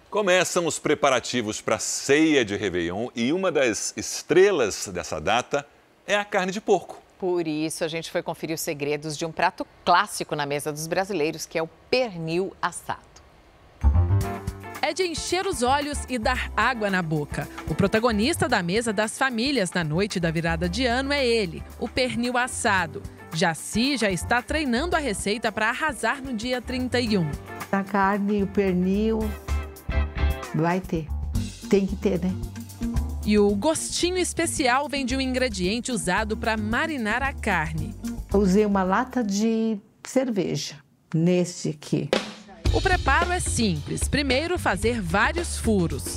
Começam os preparativos para a ceia de Réveillon e uma das estrelas dessa data é a carne de porco. Por isso, a gente foi conferir os segredos de um prato clássico na mesa dos brasileiros, que é o pernil assado. É de encher os olhos e dar água na boca. O protagonista da mesa das famílias na noite da virada de ano é ele, o pernil assado. Jaci já está treinando a receita para arrasar no dia 31. A carne e o pernil vai ter. Tem que ter, né? E o gostinho especial vem de um ingrediente usado para marinar a carne. Eu usei uma lata de cerveja nesse aqui. O preparo é simples. Primeiro, fazer vários furos.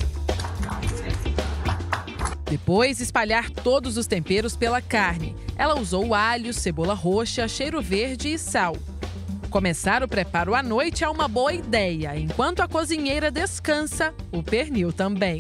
Depois, espalhar todos os temperos pela carne. Ela usou alho, cebola roxa, cheiro verde e sal. Começar o preparo à noite é uma boa ideia. Enquanto a cozinheira descansa, o pernil também.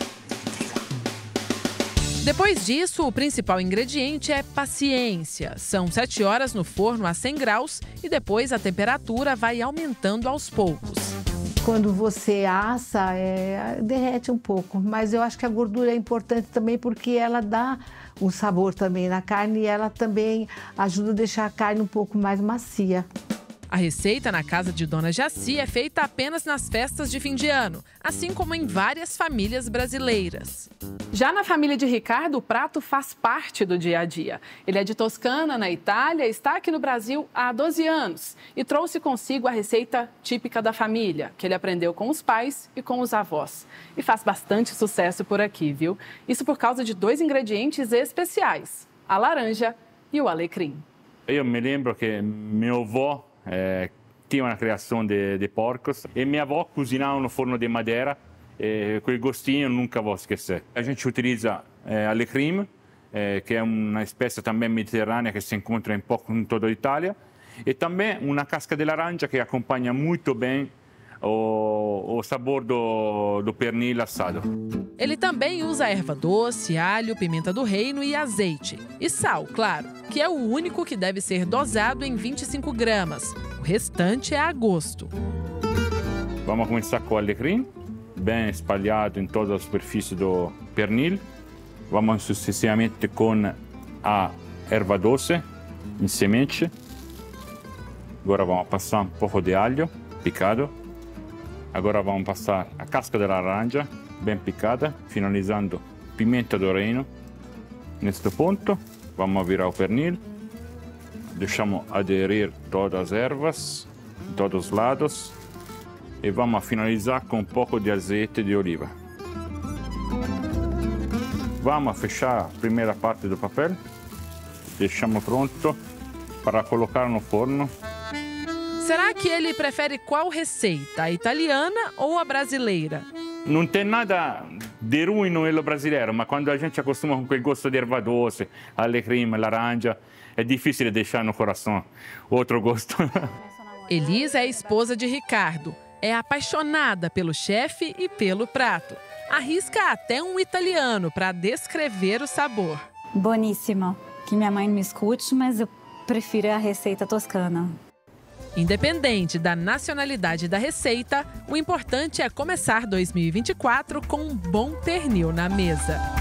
Depois disso, o principal ingrediente é paciência. São 7 horas no forno a 100 graus e depois a temperatura vai aumentando aos poucos. Quando você assa, derrete um pouco, mas eu acho que a gordura é importante também porque ela dá um sabor também na carne e ela também ajuda a deixar a carne um pouco mais macia. A receita na casa de Dona Jaci é feita apenas nas festas de fim de ano, assim como em várias famílias brasileiras. Já na família de Ricardo, o prato faz parte do dia a dia. Ele é de Toscana, na Itália, está aqui no Brasil há 12 anos e trouxe consigo a receita típica da família, que ele aprendeu com os pais e com os avós. E faz bastante sucesso por aqui, viu? Isso por causa de 2 ingredientes especiais, a laranja e o alecrim. Eu me lembro que meu avô tinha uma criação de porcos e minha avó cozinhava no forno de madeira e quel gostinho nunca vou esquecer. A gente utiliza alecrim, que é uma espécie também mediterrânea que se encontra em toda a Itália, e também uma casca de laranja que acompanha muito bem o sabor do pernil assado. Ele também usa erva doce, alho, pimenta do reino e azeite. E sal, claro, que é o único que deve ser dosado em 25 gramas. O restante é a gosto. Vamos começar com o alecrim, bem espalhado em toda a superfície do pernil. Vamos sucessivamente com a erva doce em semente. Agora vamos passar um pouco de alho picado. Agora vamos passar a casca de laranja, bem picada, finalizando pimenta do reino. Neste ponto, vamos virar o pernil. Deixamos aderir todas as ervas, de todos os lados. E vamos finalizar com um pouco de azeite de oliva. Vamos fechar a primeira parte do papel. Deixamos pronto para colocar no forno. Será que ele prefere qual receita, a italiana ou a brasileira? Não tem nada de ruim no brasileiro, mas quando a gente acostuma com aquele gosto de erva doce, alecrim, laranja, é difícil deixar no coração outro gosto. Elisa é a esposa de Ricardo. É apaixonada pelo chefe e pelo prato. Arrisca até um italiano para descrever o sabor. Boníssimo. Que minha mãe me escute, mas eu prefiro a receita toscana. Independente da nacionalidade da receita, o importante é começar 2024 com um bom pernil na mesa.